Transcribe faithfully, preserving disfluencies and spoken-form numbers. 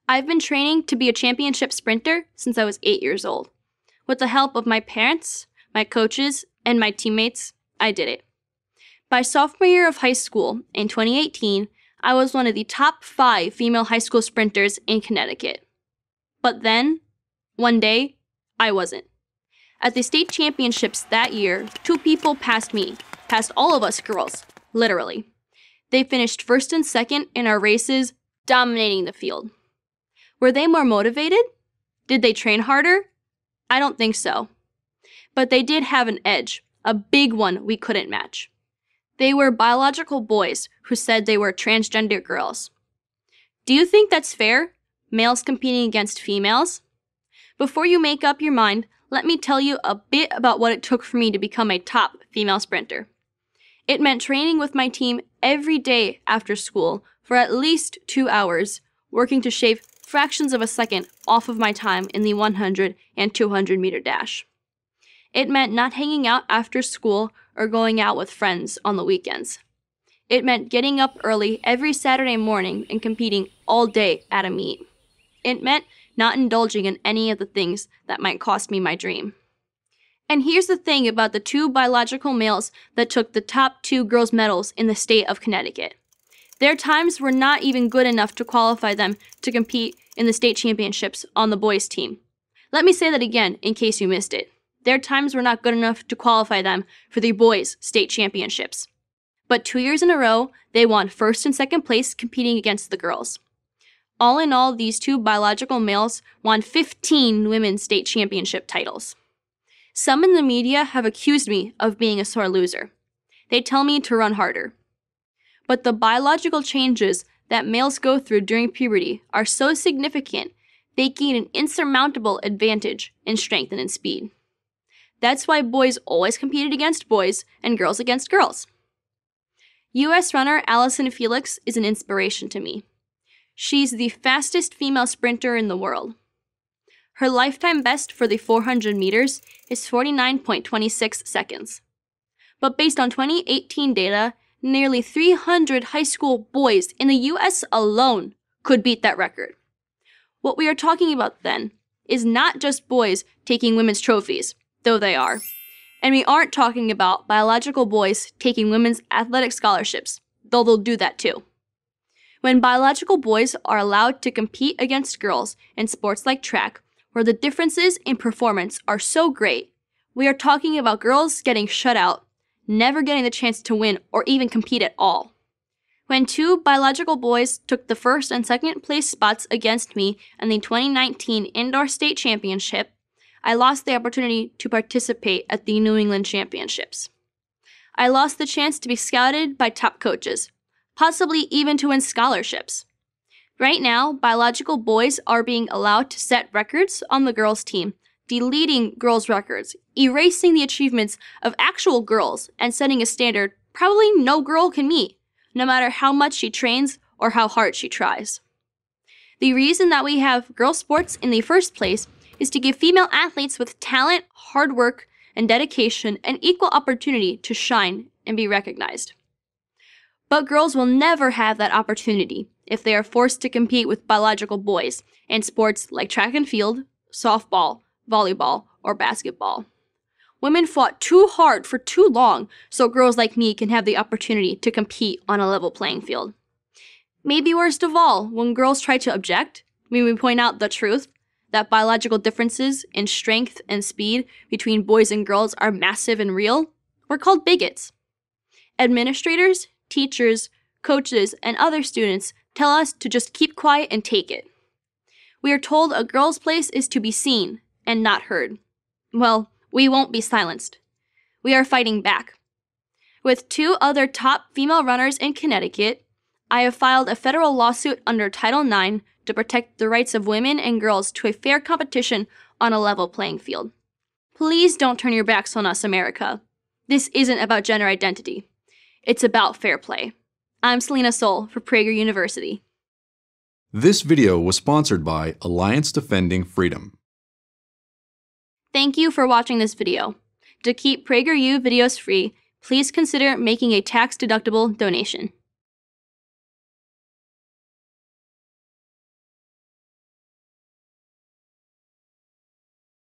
I've been training to be a championship sprinter since I was eight years old. With the help of my parents, my coaches, and my teammates, I did it. By sophomore year of high school, in twenty eighteen, I was one of the top five female high school sprinters in Connecticut. But then, one day, I wasn't. At the state championships that year, two people passed me, passed all of us girls, literally. They finished first and second in our races, dominating the field. Were they more motivated? Did they train harder? I don't think so. But they did have an edge, a big one we couldn't match. They were biological boys who said they were transgender girls. Do you think that's fair? Males competing against females? Before you make up your mind, let me tell you a bit about what it took for me to become a top female sprinter. It meant training with my team every day after school for at least two hours, working to shave fractions of a second off of my time in the one hundred and two hundred meter dash. It meant not hanging out after school or going out with friends on the weekends. It meant getting up early every Saturday morning and competing all day at a meet. It meant not indulging in any of the things that might cost me my dream. And here's the thing about the two biological males that took the top two girls' medals in the state of Connecticut. Their times were not even good enough to qualify them to compete in the state championships on the boys' team. Let me say that again in case you missed it. Their times were not good enough to qualify them for the boys' state championships. But two years in a row, they won first and second place competing against the girls. All in all, these two biological males won fifteen women's state championship titles. Some in the media have accused me of being a sore loser. They tell me to run harder. But the biological changes that males go through during puberty are so significant, they gain an insurmountable advantage in strength and in speed. That's why boys always competed against boys and girls against girls. U S runner Allison Felix is an inspiration to me. She's the fastest female sprinter in the world. Her lifetime best for the four hundred meters is forty-nine point two six seconds. But based on twenty eighteen data, nearly three hundred high school boys in the U S alone could beat that record. What we are talking about then is not just boys taking women's trophies, though they are. And we aren't talking about biological boys taking women's athletic scholarships, though they'll do that too. When biological boys are allowed to compete against girls in sports like track, where the differences in performance are so great, we are talking about girls getting shut out, never getting the chance to win or even compete at all. When two biological boys took the first and second place spots against me in the twenty nineteen Indoor State Championship, I lost the opportunity to participate at the New England Championships. I lost the chance to be scouted by top coaches, possibly even to win scholarships. Right now, biological boys are being allowed to set records on the girls' team, deleting girls' records, erasing the achievements of actual girls, and setting a standard probably no girl can meet, no matter how much she trains or how hard she tries. The reason that we have girls' sports in the first place is to give female athletes with talent, hard work, and dedication an equal opportunity to shine and be recognized. But girls will never have that opportunity if they are forced to compete with biological boys in sports like track and field, softball, volleyball, or basketball. Women fought too hard for too long so girls like me can have the opportunity to compete on a level playing field. Maybe worst of all, when girls try to object, when we point out the truth, that biological differences in strength and speed between boys and girls are massive and real, we're called bigots. Administrators, teachers, coaches, and other students tell us to just keep quiet and take it. We are told a girl's place is to be seen and not heard. Well, we won't be silenced. We are fighting back. With two other top female runners in Connecticut, I have filed a federal lawsuit under Title nine to protect the rights of women and girls to a fair competition on a level playing field. Please don't turn your backs on us, America. This isn't about gender identity. It's about fair play. I'm Selina Soule for Prager University. This video was sponsored by Alliance Defending Freedom. Thank you for watching this video. To keep PragerU videos free, please consider making a tax-deductible donation.